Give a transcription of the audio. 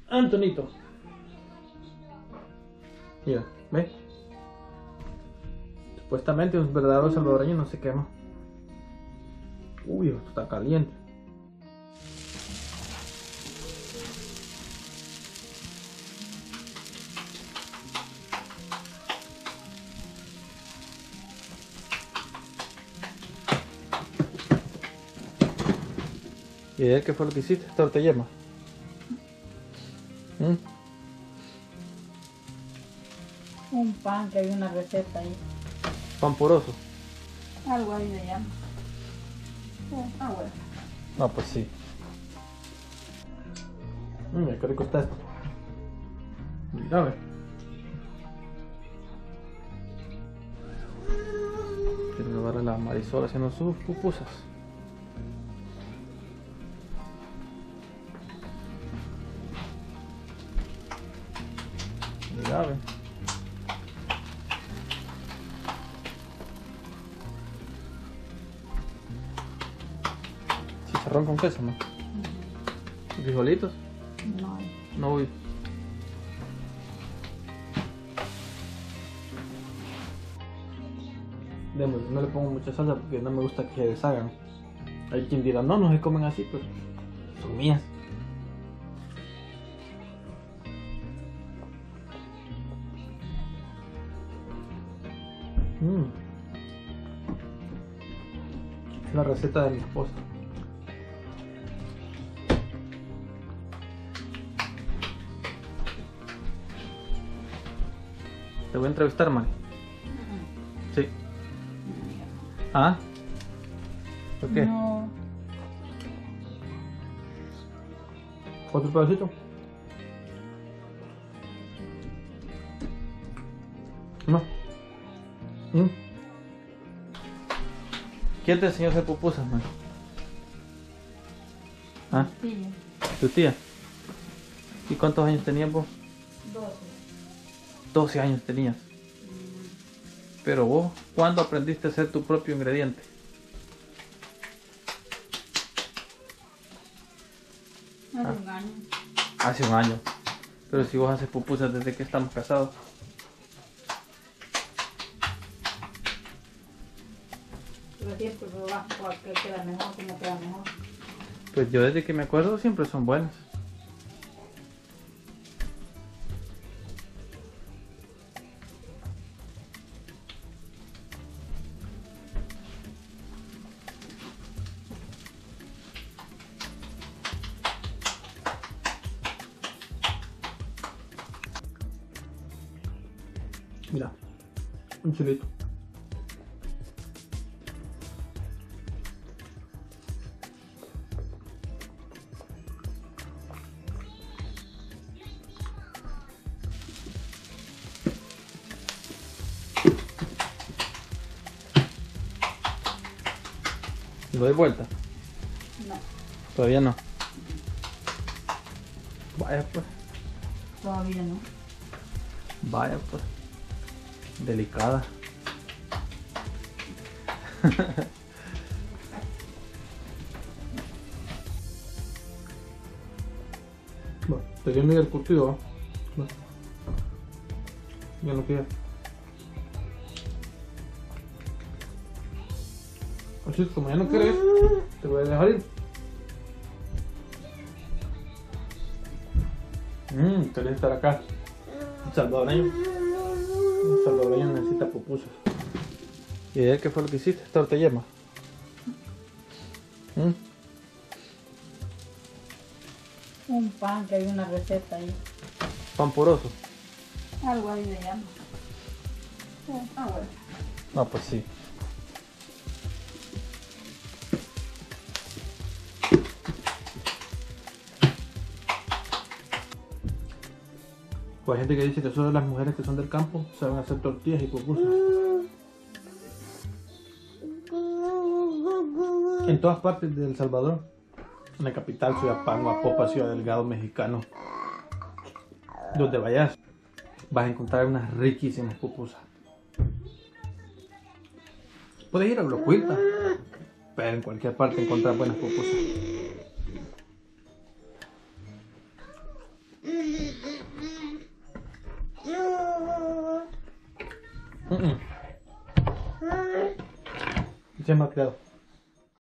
Antonito. Mira, ¿ve? Supuestamente un verdadero salvadoreño no se quema. Uy, esto está caliente. ¿Y de qué fue lo que hiciste? ¿Torta yema? Un pan, que hay una receta ahí. Pan poroso. Algo ahí le llama. Bueno. No, pues sí. Mira qué rico está esto. Mira, ve. Quiero ver a la Marisol haciendo sus pupusas. Mira, ve. Chicharrón con queso, ¿no? ¿Frijolitos? No. No, uy. No le pongo mucha salsa porque no me gusta que se deshagan. Hay quien dirá, no, no se comen así, pero son mías. Es la receta de mi esposa. Te voy a entrevistar, Mari. Sí. ¿Ah? ¿Por qué? No. ¿Otro pedacito? No. ¿Quién te enseñó a hacer pupusas, man? ¿Ah? Sí. ¿Tu tía? ¿Y cuántos años tenías vos? 12. 12 años tenías. Pero vos, ¿cuándo aprendiste a hacer tu propio ingrediente? Hace un año. Hace un año. Pero si vos haces pupusas desde que estamos casados. Pero siempre probas cuál queda mejor, cómo queda mejor. Pues yo desde que me acuerdo siempre son buenas. Mira, un chilito. ¿Lo doy vuelta? No. Todavía no. Vaya pues. Todavía no. Vaya pues. Delicada. Bueno, te viene el curtido, ¿eh? Bueno. Ya lo queda. Así es, como ya no quieres, te voy a dejar ir. Querés estar acá. Un salvadoreño necesita pupusas. ¿Y de qué fue lo que hiciste? ¿Torta yema? Un pan, que hay una receta ahí. Pan poroso. Algo ahí le llama. Bueno. No, pues sí. Pues hay gente que dice que solo las mujeres que son del campo saben hacer tortillas y pupusas. En todas partes de El Salvador, en la capital, Ciudad Pan, Guapopa, Ciudad Delgado, Mexicano, donde vayas, vas a encontrar unas riquísimas pupusas. Puedes ir a Blocuilta, pero en cualquier parte encontrar buenas pupusas. Se ha malcriado.